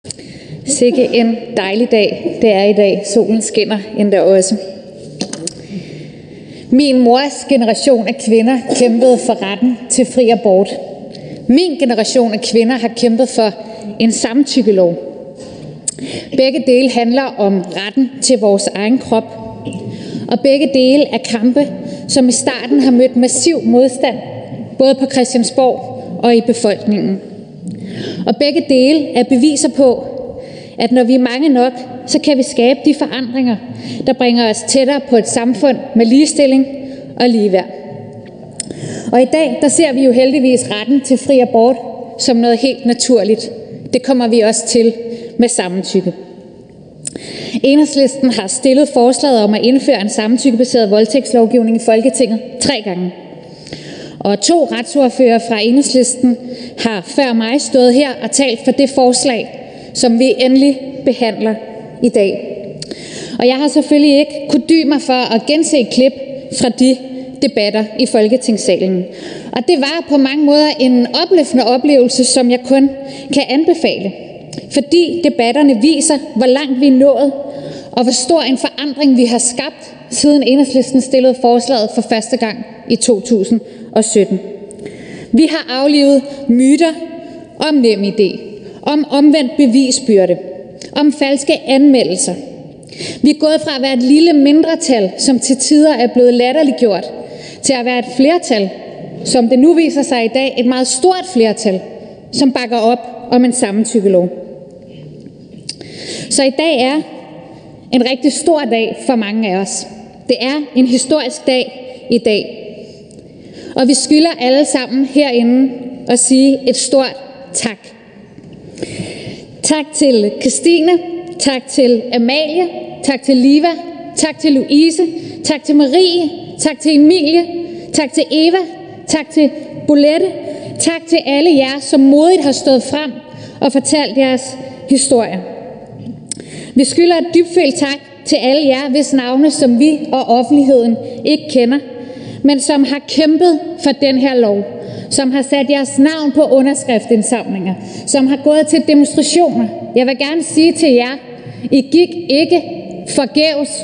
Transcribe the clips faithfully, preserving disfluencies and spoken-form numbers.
Sikke en dejlig dag, det er i dag. Solen skinner endda også. Min mors generation af kvinder kæmpede for retten til fri abort. Min generation af kvinder har kæmpet for en samtykkelov. Begge dele handler om retten til vores egen krop, og begge dele er kampe, som i starten har mødt massiv modstand, både på Christiansborg og i befolkningen. Og begge dele er beviser på, at når vi er mange nok, så kan vi skabe de forandringer, der bringer os tættere på et samfund med ligestilling og ligeværd. Og i dag, der ser vi jo heldigvis retten til fri abort som noget helt naturligt. Det kommer vi også til med samtykke. Enhedslisten har stillet forslaget om at indføre en samtykkebaseret voldtægtslovgivning i Folketinget tre gange. Og to retsordførere fra Enhedslisten har før mig stået her og talt for det forslag, som vi endelig behandler i dag. Og jeg har selvfølgelig ikke kunnet dy mig for at gense et klip fra de debatter i Folketingssalen. Og det var på mange måder en opløftende oplevelse, som jeg kun kan anbefale. Fordi debatterne viser, hvor langt vi er nået, og hvor stor en forandring vi har skabt, siden Enhedslisten stillede forslaget for første gang i to tusind og sytten. Vi har aflivet myter om NemID, om omvendt bevisbyrde, om falske anmeldelser. Vi er gået fra at være et lille mindretal, som til tider er blevet latterliggjort, til at være et flertal, som det nu viser sig i dag, et meget stort flertal, som bakker op om en samtykkelov. Så i dag er en rigtig stor dag for mange af os. Det er en historisk dag i dag. Og vi skylder alle sammen herinde at sige et stort tak. Tak til Christine, tak til Amalie, tak til Liva, tak til Louise, tak til Marie, tak til Emilie, tak til Eva, tak til Bolette, tak til alle jer, som modigt har stået frem og fortalt jeres historier. Vi skylder et dybfølt tak til alle jer, hvis navne, som vi og offentligheden ikke kender, men som har kæmpet for den her lov, som har sat jeres navn på underskriftsindsamlinger, som har gået til demonstrationer. Jeg vil gerne sige til jer, I gik ikke forgæves.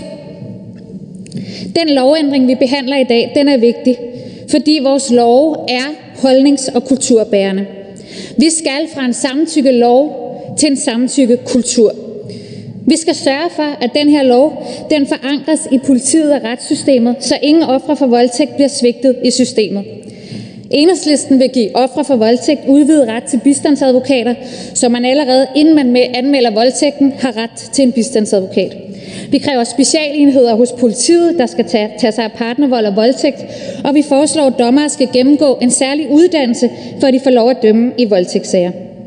Den lovændring, vi behandler i dag, den er vigtig, fordi vores love er holdnings- og kulturbærende. Vi skal fra en samtykkelov til en samtykkekultur. Vi skal sørge for, at den her lov, den forankres i politiet og retssystemet, så ingen ofre for voldtægt bliver svigtet i systemet. Enhedslisten vil give ofre for voldtægt udvidet ret til bistandsadvokater, så man allerede inden man anmelder voldtægten har ret til en bistandsadvokat. Vi kræver specialenheder hos politiet, der skal tage, tage sig af partnervold og voldtægt, og vi foreslår, at dommere skal gennemgå en særlig uddannelse, for at de får lov at dømme i voldtægtssager.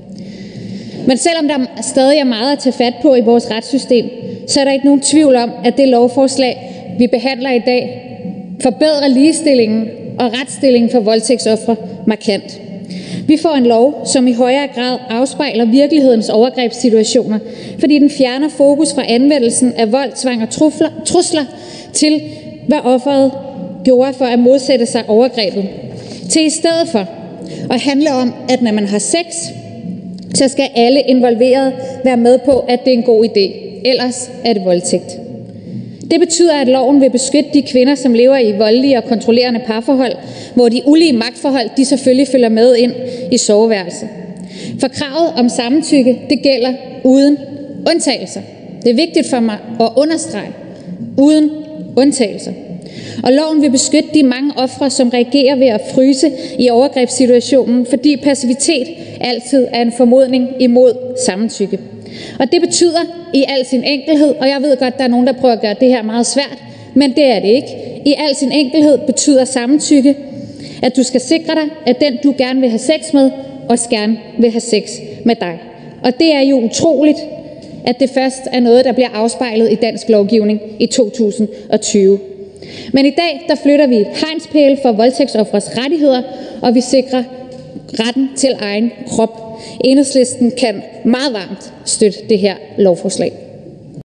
Men selvom der stadig er meget at tage fat på i vores retssystem, så er der ikke nogen tvivl om, at det lovforslag, vi behandler i dag, forbedrer ligestillingen og retsstillingen for voldtægtsofre markant. Vi får en lov, som i højere grad afspejler virkelighedens overgrebssituationer, fordi den fjerner fokus fra anvendelsen af vold, tvang og trusler til, hvad offeret gjorde for at modsætte sig overgrebet, til i stedet for at handle om, at når man har sex, så skal alle involverede være med på, at det er en god idé. Ellers er det voldtægt. Det betyder, at loven vil beskytte de kvinder, som lever i voldelige og kontrollerende parforhold, hvor de ulige magtforhold, de selvfølgelig følger med ind i soveværelset. For kravet om samtykke, det gælder uden undtagelser. Det er vigtigt for mig at understrege. Uden undtagelser. Og loven vil beskytte de mange ofre, som reagerer ved at fryse i overgrebssituationen, fordi passivitet altid er en formodning imod samtykke. Og det betyder i al sin enkelhed, og jeg ved godt, der er nogen, der prøver at gøre det her meget svært, men det er det ikke. I al sin enkelhed betyder samtykke, at du skal sikre dig, at den, du gerne vil have sex med, også gerne vil have sex med dig. Og det er jo utroligt, at det først er noget, der bliver afspejlet i dansk lovgivning i to tusind og tyve. Men i dag, der flytter vi hegnspæle for voldtægtsoffres rettigheder, og vi sikrer retten til egen krop. Enhedslisten kan meget varmt støtte det her lovforslag.